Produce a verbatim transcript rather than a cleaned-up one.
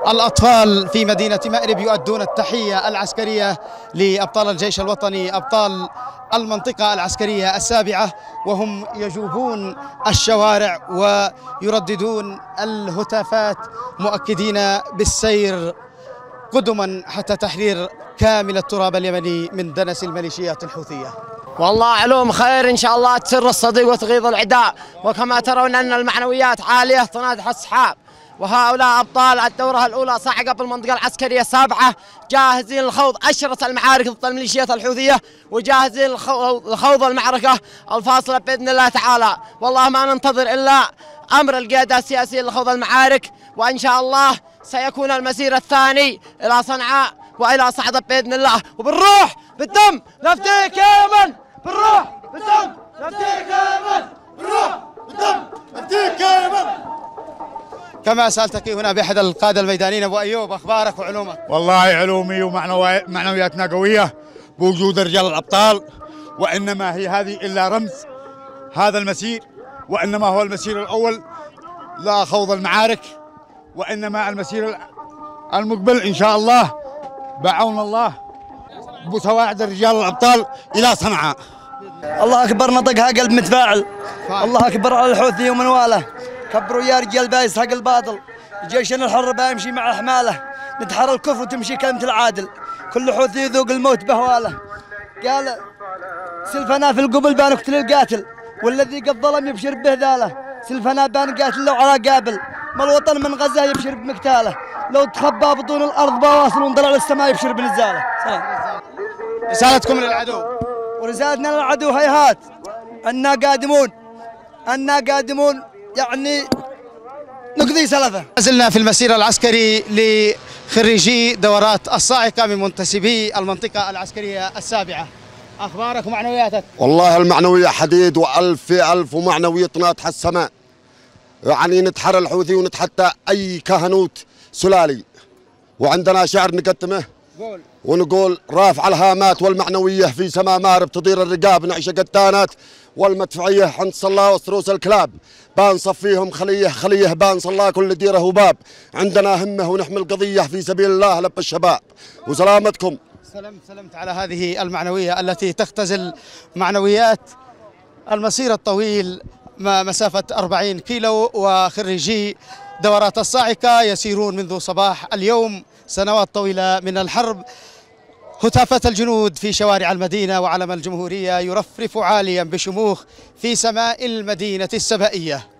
الأطفال في مدينة مأرب يؤدون التحية العسكرية لأبطال الجيش الوطني أبطال المنطقة العسكرية السابعة، وهم يجوبون الشوارع ويرددون الهتافات مؤكدين بالسير قدما حتى تحرير كامل التراب اليمني من دنس الميليشيات الحوثية. والله علوم خير إن شاء الله تسر الصديق وتغيظ العداء، وكما ترون أن المعنويات عالية تنادح السحاب، وهؤلاء أبطال الدورة الأولى صاعقة بالمنطقة العسكرية السابعة جاهزين لخوض أشرس المعارك ضد الميليشيات الحوثية، وجاهزين لخوض المعركة الفاصلة بإذن الله تعالى. والله ما ننتظر إلا أمر القيادة السياسية لخوض المعارك، وإن شاء الله سيكون المسير الثاني إلى صنعاء وإلى صعدة بإذن الله، وبالروح بالدم نفديك يا يمن، بالروح بالدم نفديك يا يمن، بالروح بالدم نفديك يا يمن. كما سألتك هنا بأحد القادة الميدانيين أبو أيوب، أخبارك وعلومك؟ والله علومي ومعنوياتنا قوية بوجود رجال الأبطال، وإنما هي هذه إلا رمز هذا المسير، وإنما هو المسير الأول لا خوض المعارك، وإنما المسير المقبل إن شاء الله بعون الله بسواعد رجال الأبطال إلى صنعاء. الله أكبر، نطقها قلب متفاعل. الله أكبر على الحوثي ومن واله، كبروا يا رجال بايس حق الباطل. جيشنا الحر بيمشي مع حماله، نتحرى الكفر وتمشي كلمة العادل، كل حوثي يذوق الموت بهواله. قال سلفنا في القبل بنقتل القاتل، والذي قد ظلم يبشر بهذاله. سلفنا بان قاتل لو على قابل، ما الوطن من غزة يبشر بمقتاله. لو تخبى بطون الأرض بواصل ونطلع للسماء يبشر بنزاله. سلام. رسالتكم للعدو. ورسالتنا للعدو هيهات أننا قادمون، أننا قادمون يعني نقضي سلفه. زلنا في المسير العسكري لخريجي دورات الصاعقة من منتسبي المنطقة العسكرية السابعة. أخبارك ومعنوياتك؟ والله المعنوية حديد وألف في ألف، ومعنويتنا تحت السماء، يعني نتحرى الحوثي ونتحدى أي كهنوت سلالي. وعندنا شعر نقدمه ونقول رافع الهامات والمعنوية في سما مارب تطير الرقاب، نعيش قدانات والمدفعية عند صلاة وسروس الكلاب، بانصف فيهم خليه خليه بان صلاة كل ديره وباب. عندنا همة ونحمل قضية في سبيل الله لب الشباب. وسلامتكم. سلمت سلمت على هذه المعنوية التي تختزل معنويات المسير الطويل مسافة أربعين كيلو، وخريجي دورات الصاعقة يسيرون منذ صباح اليوم سنوات طويلة من الحرب. هتافات الجنود في شوارع المدينة وعلم الجمهورية يرفرف عاليا بشموخ في سماء المدينة السبائية.